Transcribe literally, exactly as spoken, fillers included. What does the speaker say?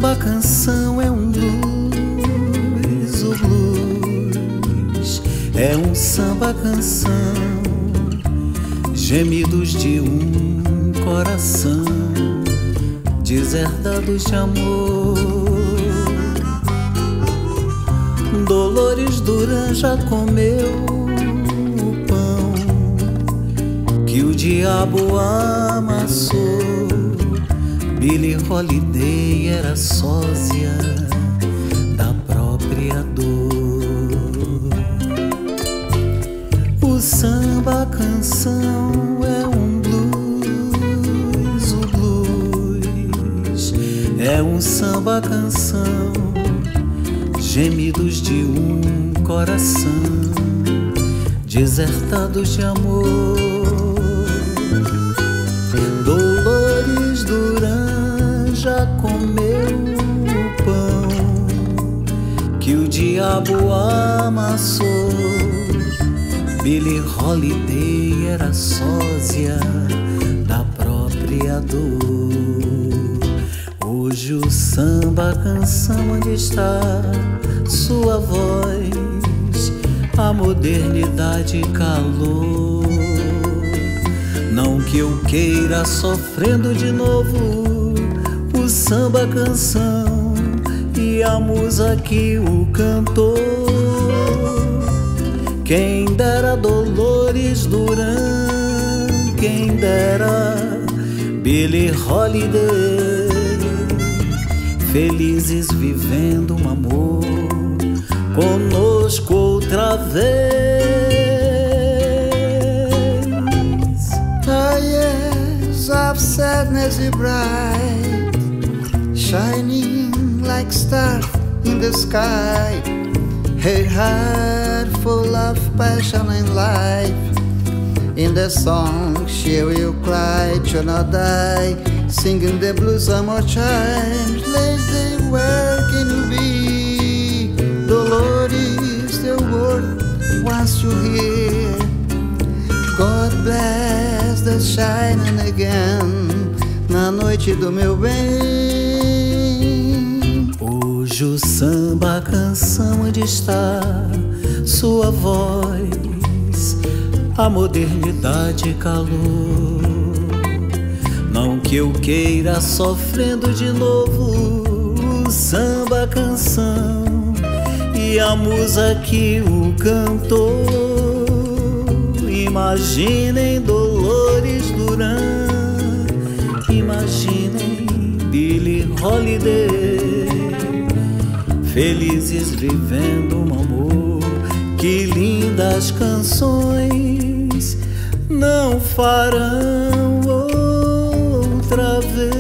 samba canção é um blues, o blues é um samba canção, gemidos de um coração, deserdados de amor. Dolores Duran já comeu o pão que o diabo amassou. Billie Holiday era sósia da própria dor. O samba canção é um blues, o blues é um samba canção, gemidos de um coração, desertados de amor. Dolores Duran já comeu o pão que o diabo amassou. Billie Holiday era sósia da própria dor. Hoje o samba canção, onde está sua voz? A modernidade calou. Não que eu queira, sofrendo de novo, o samba canção e a musa que o cantou. Quem dera Dolores Duran, quem dera Billie Holiday, felizes vivendo um amor conosco outra vez. The years of sadness is bright, shining like stars in the sky. Her heart full of passion and life. In the song she will cry, shall not die. Singing the blues one more time. Let's day, where can you be? Dolores, the world wants to hear. God bless the shining again, na noite do meu bem. Hoje o samba canção, onde está sua voz? A modernidade calou. Não que eu queira, sofrendo de novo, o samba canção e a musa que o cantou. Imaginem Dolores Duran, imaginem Billie Holiday, felizes vivendo um amor. Que lindas canções não farão outra vez.